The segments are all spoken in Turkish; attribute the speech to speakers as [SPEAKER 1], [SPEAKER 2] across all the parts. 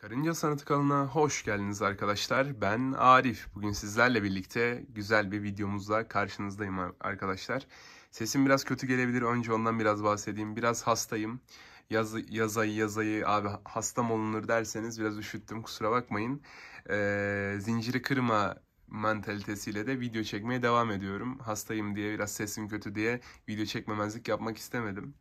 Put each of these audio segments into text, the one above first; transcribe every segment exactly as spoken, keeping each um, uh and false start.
[SPEAKER 1] Karınca Sanatı kanalına hoş geldiniz arkadaşlar. Ben Arif. Bugün sizlerle birlikte güzel bir videomuzla karşınızdayım arkadaşlar. Sesim biraz kötü gelebilir. Önce ondan biraz bahsedeyim. Biraz hastayım. Yaz, yazayı yazayı abi hasta mı olunur derseniz biraz üşüttüm. Kusura bakmayın. Ee, zinciri kırma mantalitesiyle de video çekmeye devam ediyorum. Hastayım diye, biraz sesim kötü diye video çekmemezlik yapmak istemedim.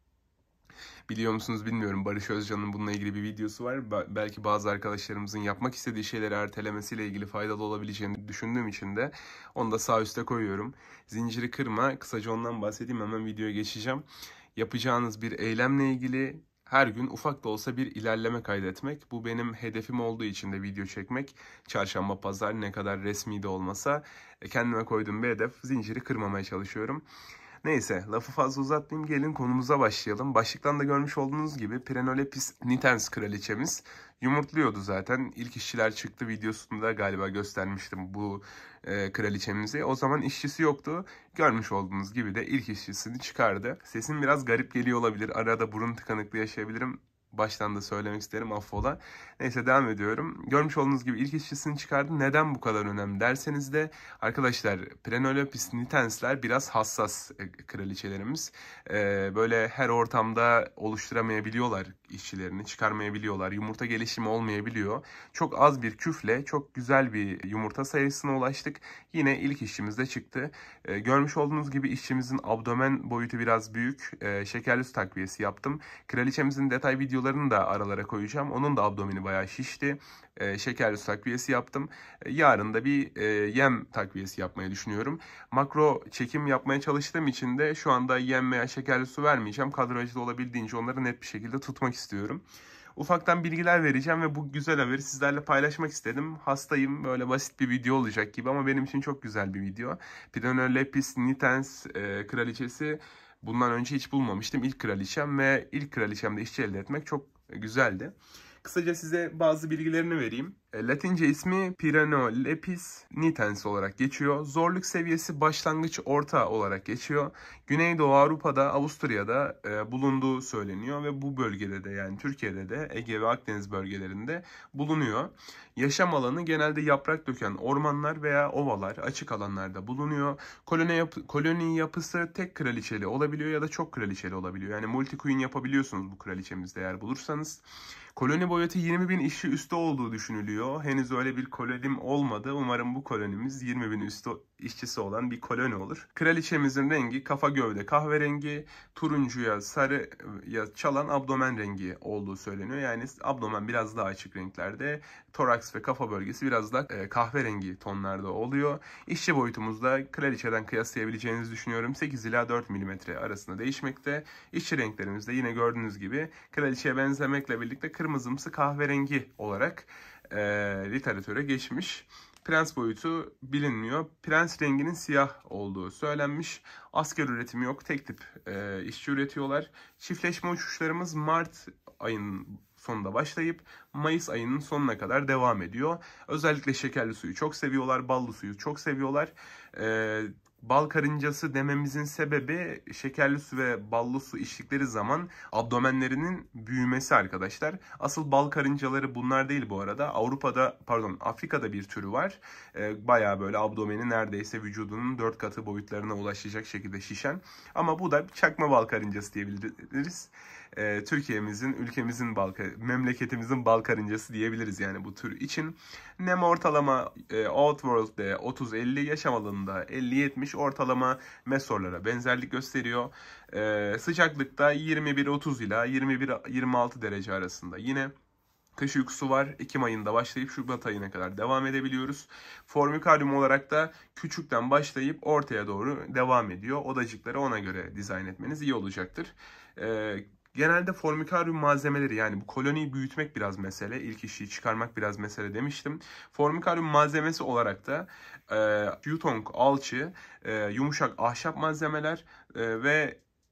[SPEAKER 1] Biliyor musunuz bilmiyorum, Barış Özcan'ın bununla ilgili bir videosu var. Be- belki bazı arkadaşlarımızın yapmak istediği şeyleri ertelemesiyle ilgili faydalı olabileceğini düşündüğüm için de onu da sağ üste koyuyorum. Zinciri kırma, kısaca ondan bahsedeyim, hemen videoya geçeceğim. Yapacağınız bir eylemle ilgili her gün ufak da olsa bir ilerleme kaydetmek. Bu benim hedefim olduğu için de video çekmek. Çarşamba, pazar ne kadar resmi de olmasa kendime koyduğum bir hedef. Zinciri kırmamaya çalışıyorum. Neyse, lafı fazla uzatmayayım, gelin konumuza başlayalım. Başlıktan da görmüş olduğunuz gibi Prenolepis nitens kraliçemiz yumurtluyordu zaten. İlk işçiler çıktı videosunda galiba göstermiştim bu e, kraliçemizi. O zaman işçisi yoktu. Görmüş olduğunuz gibi de ilk işçisini çıkardı. Sesim biraz garip geliyor olabilir. Arada burun tıkanıklığı yaşayabilirim. Baştan da söylemek isterim, affola. Neyse, devam ediyorum. Görmüş olduğunuz gibi ilk işçisini çıkardı. Neden bu kadar önemli derseniz de arkadaşlar, Prenolepis nitensler biraz hassas e, kraliçelerimiz. Ee, böyle her ortamda oluşturamayabiliyorlar işçilerini, çıkarmayabiliyorlar. Yumurta gelişimi olmayabiliyor. Çok az bir küfle çok güzel bir yumurta sayısına ulaştık. Yine ilk işçimiz de çıktı. Ee, görmüş olduğunuz gibi işçimizin abdomen boyutu biraz büyük. Ee, şekerli su takviyesi yaptım. Kraliçemizin detay videolarını da aralara koyacağım. Onun da abdomeni bayağı şişti. Ee, şekerli su takviyesi yaptım. Ee, yarın da bir e, yem takviyesi yapmayı düşünüyorum. Makro çekim yapmaya çalıştığım için de şu anda yem veya şekerli su vermeyeceğim. Kadrajda olabildiğince onları net bir şekilde tutmak istiyorum. Ufaktan bilgiler vereceğim ve bu güzel haberi sizlerle paylaşmak istedim. Hastayım, böyle basit bir video olacak gibi ama benim için çok güzel bir video. Prenolepis nitens e, kraliçesi bundan önce hiç bulmamıştım. İlk kraliçem ve ilk kraliçemde işçi elde etmek çok güzeldi. Kısaca size bazı bilgilerini vereyim. Latince ismi Prenolepis nitens olarak geçiyor. Zorluk seviyesi başlangıç orta olarak geçiyor. Güneydoğu Avrupa'da, Avusturya'da e, bulunduğu söyleniyor ve bu bölgede de, yani Türkiye'de de Ege ve Akdeniz bölgelerinde bulunuyor. Yaşam alanı genelde yaprak döken ormanlar veya ovalar, açık alanlarda bulunuyor. Koloni, yapı, koloni yapısı tek kraliçeli olabiliyor ya da çok kraliçeli olabiliyor. Yani multi queen yapabiliyorsunuz bu kraliçemizde eğer bulursanız. Koloni boyutu yirmi bin işçi üstü olduğu düşünülüyor. Henüz öyle bir kolonim olmadı. Umarım bu kolonimiz yirmi bin üstü işçisi olan bir koloni olur. Kraliçemizin rengi kafa gövde kahverengi, turuncuya sarıya çalan abdomen rengi olduğu söyleniyor. Yani abdomen biraz daha açık renklerde, toraks ve kafa bölgesi biraz da e, kahverengi tonlarda oluyor. İşçi boyutumuzda kraliçeden kıyaslayabileceğinizi düşünüyorum. sekiz ila dört milimetre arasında değişmekte. İşçi renklerimiz de yine gördüğünüz gibi kraliçeye benzemekle birlikte kırmızımsı kahverengi olarak e, literatüre geçmiş. Prens boyutu bilinmiyor. Prens renginin siyah olduğu söylenmiş. Asker üretimi yok. Tek tip e, işçi üretiyorlar. Çiftleşme uçuşlarımız Mart ayının sonunda başlayıp Mayıs ayının sonuna kadar devam ediyor. Özellikle şekerli suyu çok seviyorlar. Ballı suyu çok seviyorlar. E, Bal karıncası dememizin sebebi, şekerli su ve ballı su içtikleri zaman abdomenlerinin büyümesi arkadaşlar. Asıl bal karıncaları bunlar değil bu arada. Avrupa'da, pardon Afrika'da bir türü var. Ee, bayağı böyle abdomeni neredeyse vücudunun dört katı boyutlarına ulaşacak şekilde şişen. Ama bu da çakma bal karıncası diyebiliriz. Ee, Türkiye'mizin, ülkemizin bal, memleketimizin bal karıncası diyebiliriz yani bu tür için. Nem ortalama e, Outworld'de otuz elli, yaşam alanında elli yetmiş, ortalama mesorlara benzerlik gösteriyor. Ee, sıcaklıkta yirmi bir otuz ila yirmi bir yirmi altı derece arasında. Yine kış uykusu var. Ekim ayında başlayıp Şubat ayına kadar devam edebiliyoruz. Formikaryum olarak da küçükten başlayıp ortaya doğru devam ediyor. Odacıkları ona göre dizayn etmeniz iyi olacaktır. Ee, Genelde formikaryum malzemeleri, yani bu koloniyi büyütmek biraz mesele, ilk işi çıkarmak biraz mesele demiştim. Formikaryum malzemesi olarak da e, yutong, alçı, e, yumuşak ahşap malzemeler e, ve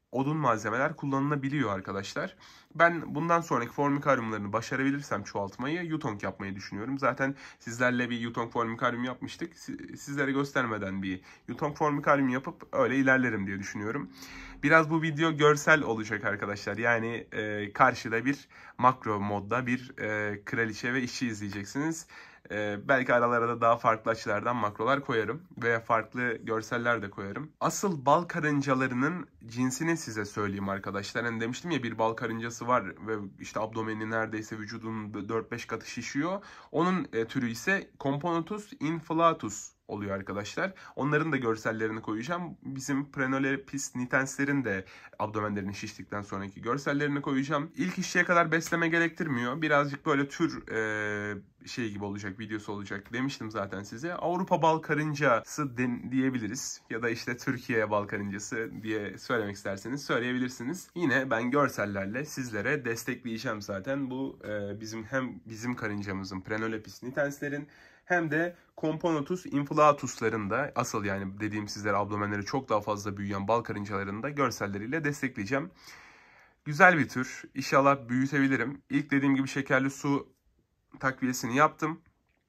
[SPEAKER 1] odun malzemeler kullanılabiliyor arkadaşlar. Ben bundan sonraki formikaryumlarını başarabilirsem çoğaltmayı Yutong yapmayı düşünüyorum. Zaten sizlerle bir Yutong formikaryum yapmıştık. Sizlere göstermeden bir Yutong formikaryum yapıp öyle ilerlerim diye düşünüyorum. Biraz bu video görsel olacak arkadaşlar. Yani e, karşıda bir makro modda bir e, kraliçe ve işçi izleyeceksiniz. Ee, belki aralara da daha farklı açılardan makrolar koyarım veya farklı görseller de koyarım. Asıl bal karıncalarının cinsini size söyleyeyim arkadaşlar. Hani demiştim ya, bir bal karıncası var ve işte abdomeni neredeyse vücudunun dört beş katı şişiyor. Onun e, türü ise Componotus inflatus oluyor arkadaşlar. Onların da görsellerini koyacağım. Bizim Prenolepis nitenslerin de abdomenlerini şiştikten sonraki görsellerini koyacağım. İlk işçiye kadar besleme gerektirmiyor. Birazcık böyle tür e, şey gibi olacak, videosu olacak demiştim zaten size. Avrupa bal karıncası den, diyebiliriz. Ya da işte Türkiye bal karıncası diye söylemek isterseniz söyleyebilirsiniz. Yine ben görsellerle sizlere destekleyeceğim zaten. Bu e, bizim hem bizim karıncamızın Prenolepis nitenslerin hem de Componotus inflatus'ların da asıl, yani dediğim sizlere abdomenleri çok daha fazla büyüyen bal karıncalarını da görselleriyle destekleyeceğim. Güzel bir tür. İnşallah büyütebilirim. İlk dediğim gibi şekerli su takviyesini yaptım.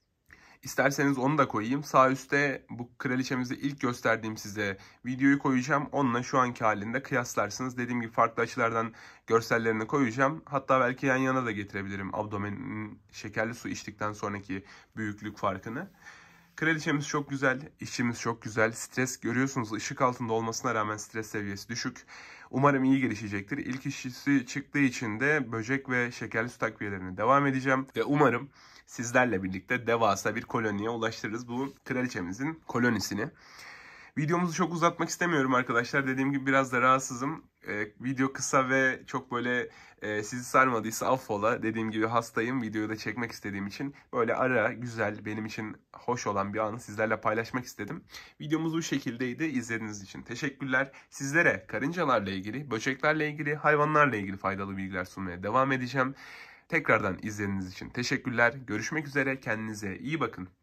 [SPEAKER 1] İsterseniz onu da koyayım. Sağ üstte bu kraliçemizde ilk gösterdiğim size videoyu koyacağım. Onunla şu anki halinde kıyaslarsınız. Dediğim gibi farklı açılardan görsellerini koyacağım. Hatta belki yan yana da getirebilirim abdomenin şekerli su içtikten sonraki büyüklük farkını. Kraliçemiz çok güzel, işçimiz çok güzel. Stres görüyorsunuz, ışık altında olmasına rağmen stres seviyesi düşük. Umarım iyi gelişecektir. İlk işçisi çıktığı için de böcek ve şekerli su takviyelerine devam edeceğim. Ve umarım sizlerle birlikte devasa bir koloniye ulaştırırız bu kraliçemizin kolonisini. Videomuzu çok uzatmak istemiyorum arkadaşlar. Dediğim gibi biraz da rahatsızım. Ee, video kısa ve çok böyle e, sizi sarmadıysa affola. Dediğim gibi hastayım. Videoyu da çekmek istediğim için böyle ara güzel, benim için hoş olan bir anı sizlerle paylaşmak istedim. Videomuz bu şekildeydi. İzlediğiniz için teşekkürler. Sizlere karıncalarla ilgili, böceklerle ilgili, hayvanlarla ilgili faydalı bilgiler sunmaya devam edeceğim. Tekrardan izlediğiniz için teşekkürler. Görüşmek üzere. Kendinize iyi bakın.